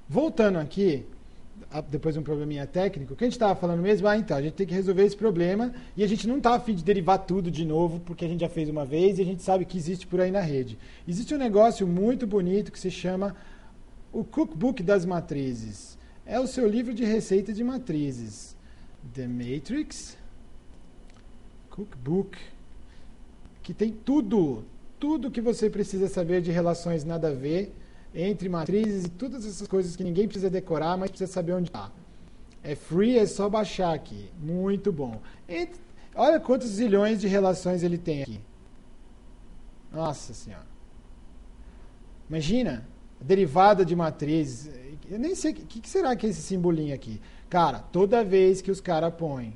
Voltando aqui, depois de um probleminha técnico, o que a gente estava falando mesmo? Então, a gente tem que resolver esse problema e a gente não está a fim de derivar tudo de novo, porque a gente já fez uma vez e a gente sabe que existe por aí na rede. Existe um negócio muito bonito que se chama o Cookbook das Matrizes. É o seu livro de receita de matrizes. The Matrix Cookbook, que tem tudo que você precisa saber de relações nada a ver entre matrizes e todas essas coisas que ninguém precisa decorar, mas precisa saber onde está. É free, é só baixar aqui. Muito bom. Olha quantos zilhões de relações ele tem aqui. Nossa Senhora. Imagina, a derivada de matriz. Eu nem sei o que será que é esse simbolinho aqui. Cara, toda vez que os caras põem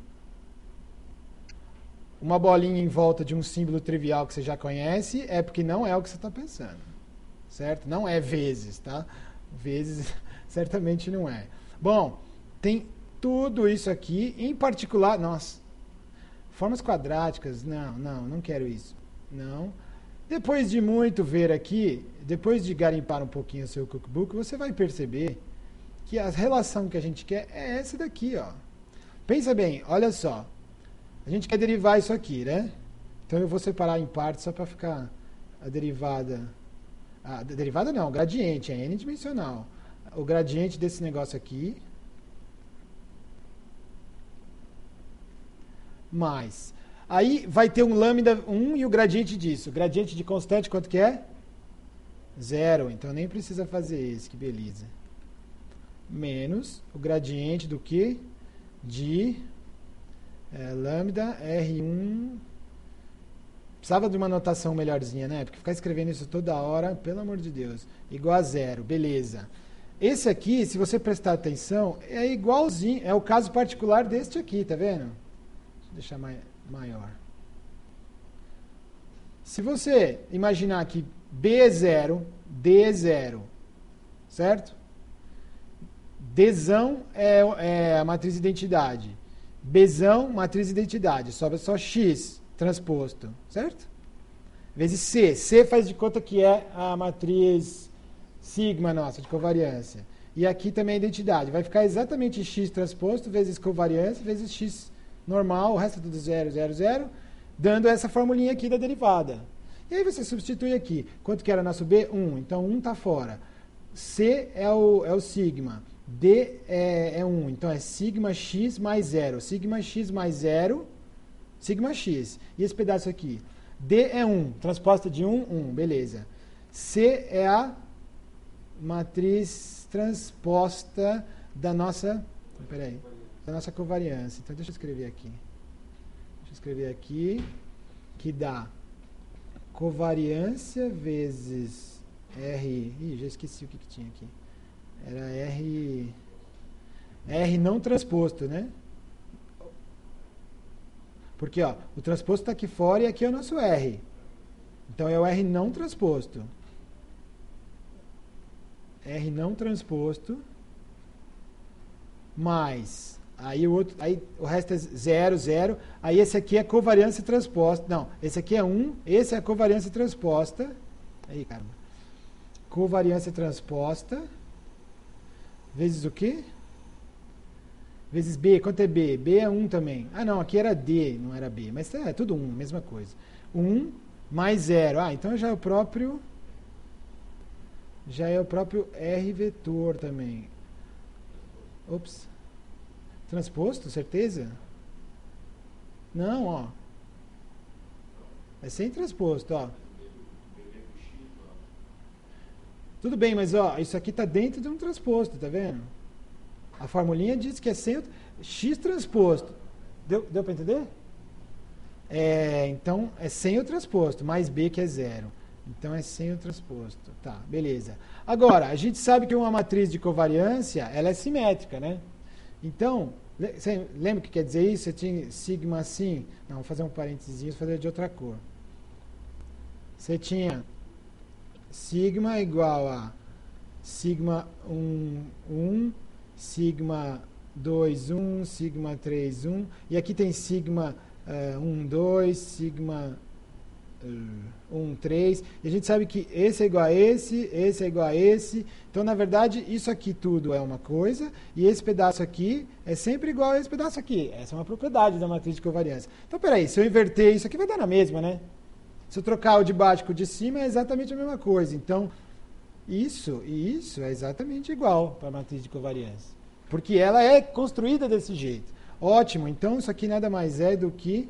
uma bolinha em volta de um símbolo trivial que você já conhece, é porque não é o que você está pensando. Certo? Não é vezes, tá? Vezes certamente não é. Bom, tem tudo isso aqui, em particular, nossa, formas quadráticas, não quero isso. Não. Depois de muito ver aqui, depois de garimpar um pouquinho o seu cookbook, você vai perceber que a relação que a gente quer é essa daqui, ó. Pensa bem, olha só. A gente quer derivar isso aqui, né? Então eu vou separar em partes só para ficar a derivada. A derivada não, o gradiente, é n-dimensional. O gradiente desse negócio aqui. Mais. Aí vai ter um lambda 1 e o gradiente disso. O gradiente de constante quanto que é? 0. Então nem precisa fazer esse, que beleza. Menos o gradiente do que? De lambda R1. Precisava de uma notação melhorzinha, né? Porque ficar escrevendo isso toda hora, pelo amor de Deus. Igual a 0, beleza. Esse aqui, se você prestar atenção, é igualzinho, é o caso particular deste aqui, tá vendo? Deixa eu deixar maior. Se você imaginar que B é 0, D é 0, certo? Dzão é a matriz identidade. Bzão, matriz identidade. Sobra só X transposto, certo? Vezes C. C faz de conta que é a matriz sigma nossa, de covariância. E aqui também é identidade. Vai ficar exatamente X transposto vezes covariância, vezes X normal, o resto é tudo 0, 0, 0, dando essa formulinha aqui da derivada. E aí você substitui aqui. Quanto que era nosso B? 1. Então 1 está fora. C é o sigma. D é 1. Então é sigma x mais 0. Sigma x mais 0, sigma x. E esse pedaço aqui? D é 1. Transposta de 1, 1. Beleza. C é a matriz transposta da nossa... Peraí. Da nossa covariância. Então deixa eu escrever aqui. Deixa eu escrever aqui. Que dá covariância vezes R... Ih, já esqueci o que tinha aqui. Era R não transposto, né? Porque ó, o transposto está aqui fora e aqui é o nosso R. Então é o R não transposto. R não transposto mais... Aí o resto é 0, 0. Aí esse aqui é covariância transposta. Não, esse aqui é 1. Esse é a covariância transposta. Aí, caramba. Covariância transposta. Vezes o quê? Vezes B. Quanto é B? B é 1 também. Ah, não. Aqui era D, não era B. Mas é tudo 1, mesma coisa. 1 mais 0. Ah, então já é o próprio... Já é o próprio R vetor também. Ops. Transposto, certeza? Não, ó. É sem transposto, ó. Tudo bem, mas ó, isso aqui está dentro de um transposto, tá vendo? A formulinha diz que é sem o X transposto. Deu para entender? Então, é sem o transposto, mais B que é 0. Então, é sem o transposto. Tá, beleza. Agora, a gente sabe que uma matriz de covariância, ela é simétrica, né? Então, você lembra o que quer dizer isso? Você tinha sigma assim? Não, vou fazer um parênteses, vou fazer de outra cor. Você tinha sigma igual a sigma 1, 1, sigma 2, 1, sigma 3, 1. E aqui tem sigma 1, 2, sigma 1, 3. E a gente sabe que esse é igual a esse é igual a esse. Então, na verdade, isso aqui tudo é uma coisa, e esse pedaço aqui é sempre igual a esse pedaço aqui. Essa é uma propriedade da matriz de covariância. Então, peraí, se eu inverter isso aqui, vai dar na mesma, né? Se eu trocar o de baixo com o de cima, é exatamente a mesma coisa. Então, isso e isso é exatamente igual para a matriz de covariância. Porque ela é construída desse jeito. Ótimo, então isso aqui nada mais é do que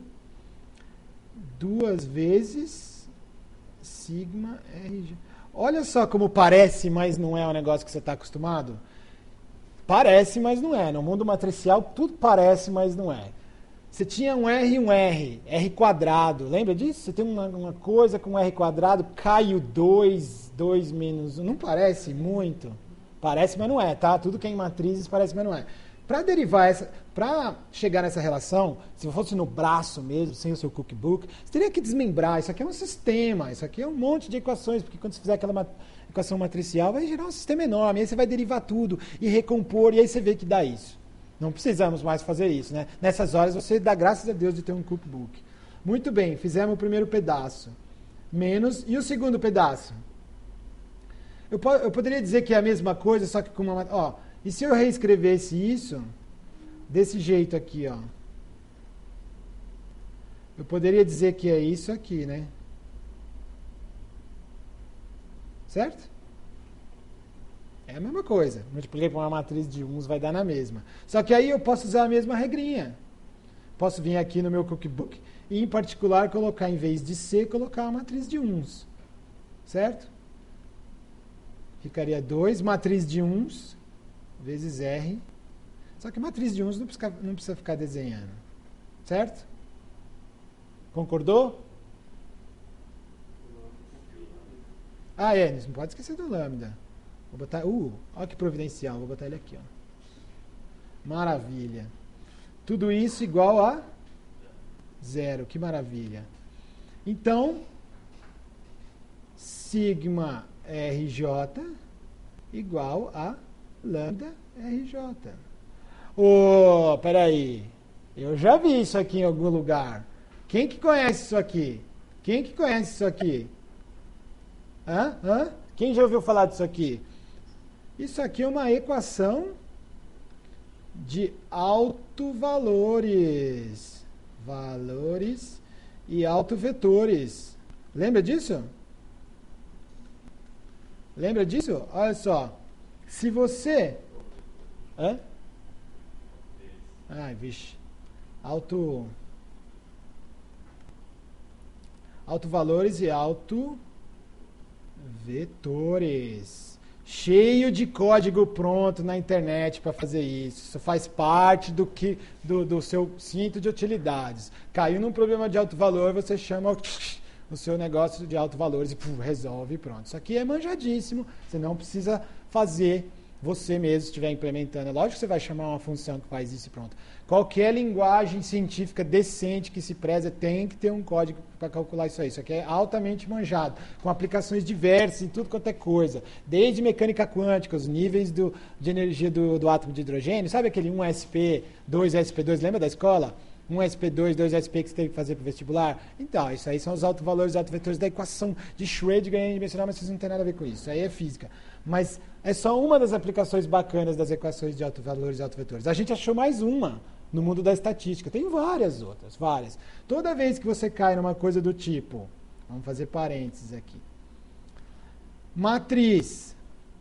2 vezes sigma RG. Olha só como parece, mas não é um negócio que você está acostumado. Parece, mas não é. No mundo matricial, tudo parece, mas não é. Você tinha um R e um R quadrado. Lembra disso? Você tem uma coisa com R quadrado, cai o 2 menos 1. Não parece muito? Parece, mas não é, tá? Tudo que é em matrizes parece, mas não é. Para chegar nessa relação, se fosse no braço mesmo, sem o seu cookbook, você teria que desmembrar. Isso aqui é um sistema, isso aqui é um monte de equações, porque quando você fizer aquela equação matricial, vai gerar um sistema enorme, aí você vai derivar tudo e recompor, e aí você vê que dá isso. Não precisamos mais fazer isso, né? Nessas horas você dá graças a Deus de ter um cookbook. Muito bem, fizemos o primeiro pedaço. Menos, e o segundo pedaço? Eu poderia dizer que é a mesma coisa, só que com uma... Ó, e se eu reescrevesse isso desse jeito aqui, ó? Eu poderia dizer que é isso aqui, né? Certo? É a mesma coisa. Multipliquei por uma matriz de uns, vai dar na mesma. Só que aí eu posso usar a mesma regrinha. Posso vir aqui no meu cookbook e, em particular, colocar, em vez de C, colocar a matriz de uns. Certo? Ficaria 2, matriz de uns, vezes R. Só que matriz de uns não precisa ficar desenhando. Certo? Concordou? Ah, é. Não pode esquecer do lambda. Vou botar... olha que providencial. Vou botar ele aqui, ó. Maravilha. Tudo isso igual a 0. Que maravilha. Então, sigma RJ igual a lambda RJ. Peraí. Eu já vi isso aqui em algum lugar. Quem que conhece isso aqui? Quem que conhece isso aqui? Quem já ouviu falar disso aqui? Isso aqui é uma equação de autovalores. Valores e autovetores. Lembra disso? Lembra disso? Olha só. Se você... Ai, vixe. Autovalores e autovetores. Cheio de código pronto na internet para fazer isso. Isso faz parte do seu cinto de utilidades. Caiu num problema de alto valor, você chama o seu negócio de alto valores e resolve e pronto. Isso aqui é manjadíssimo. Você não precisa fazer você mesmo estiver implementando. É lógico que você vai chamar uma função que faz isso e pronto. Qualquer linguagem científica decente que se preze tem que ter um código para calcular isso aí. Isso aqui é altamente manjado, com aplicações diversas em tudo quanto é coisa. Desde mecânica quântica, os níveis de energia do átomo de hidrogênio. Sabe aquele 1sp, 2sp2, lembra da escola? 1sp2, 2sp que você teve que fazer para o vestibular? Então, isso aí são os autovalores e autovetores da equação de Schrödinger n-dimensional, mas isso não tem nada a ver com isso. Isso aí é física. Mas é só uma das aplicações bacanas das equações de autovalores e autovetores. A gente achou mais uma no mundo da estatística. Tem várias outras, várias. Toda vez que você cai numa coisa do tipo, vamos fazer parênteses aqui. Matriz.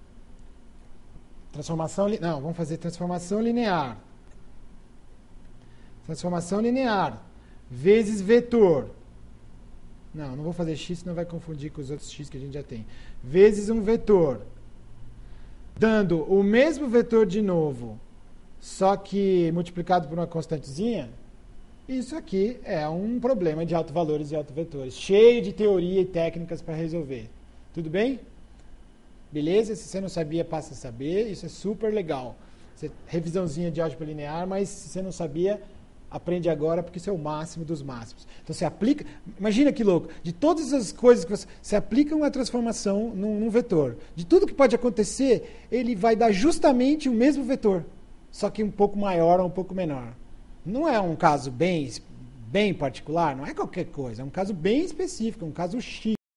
Vamos fazer transformação linear. Transformação linear vezes vetor. Não vou fazer x, senão vai confundir com os outros x que a gente já tem. Vezes um vetor. Dando o mesmo vetor de novo, só que multiplicado por uma constantezinha, isso aqui é um problema de autovalores e autovetores, cheio de teoria e técnicas para resolver. Tudo bem? Beleza? Se você não sabia, passa a saber. Isso é super legal. Revisãozinha de álgebra linear, mas se você não sabia, aprende agora, porque isso é o máximo dos máximos. Então você aplica... Imagina que louco. De todas as coisas que você aplica uma transformação num vetor. De tudo que pode acontecer, ele vai dar justamente o mesmo vetor. Só que um pouco maior ou um pouco menor. Não é um caso bem bem particular, não é qualquer coisa, é um caso bem específico, um caso X.